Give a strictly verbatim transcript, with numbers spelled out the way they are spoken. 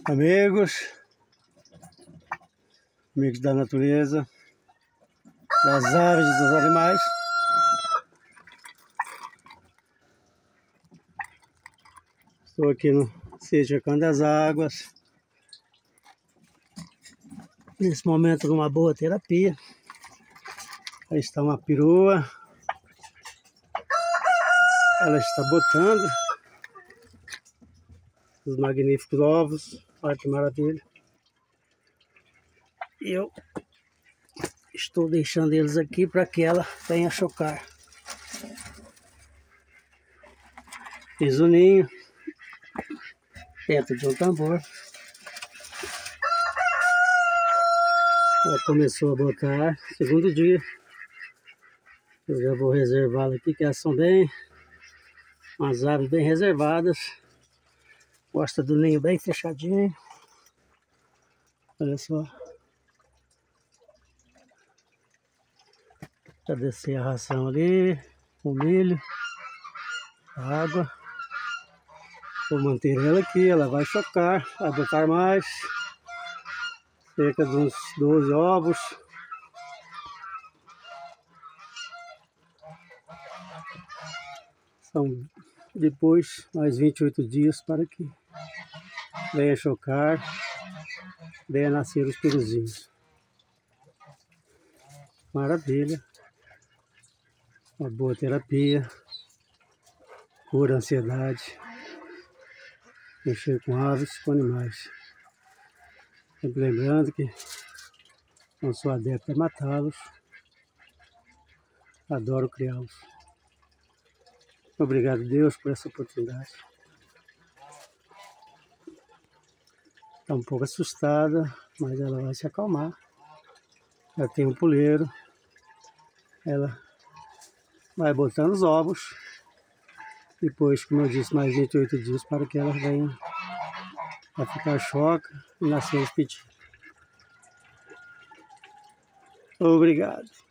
Amigos, amigos da natureza, das aves e dos animais. Estou aqui no sítio Cão das Águas. Nesse momento, numa boa terapia. Aí está uma perua. Ela está botando os magníficos ovos. Olha que maravilha. E eu estou deixando eles aqui para que ela venha chocar. Fiz o ninho dentro de um tambor. Ela começou a botar segundo dia. Eu já vou reservá-la aqui, que elas são bem, umas aves bem reservadas. Gosta do ninho bem fechadinho. Olha só. Já descer a ração ali, o milho, a água. Vou manter ela aqui, ela vai chocar, vai botar mais. Cerca de uns doze ovos. São depois mais vinte e oito dias para que venha chocar, venha nascer os peruzinhos. Maravilha. Uma boa terapia. Cura a ansiedade. Mexer com aves, com animais. Sempre lembrando que não sou adepto a matá-los. Adoro criá-los. Obrigado, Deus, por essa oportunidade. Está um pouco assustada, mas ela vai se acalmar. Já tem um puleiro. Ela vai botando os ovos. Depois, como eu disse, mais vinte e oito dias para que ela venha a ficar choca e nascer os pitinhos. Obrigado.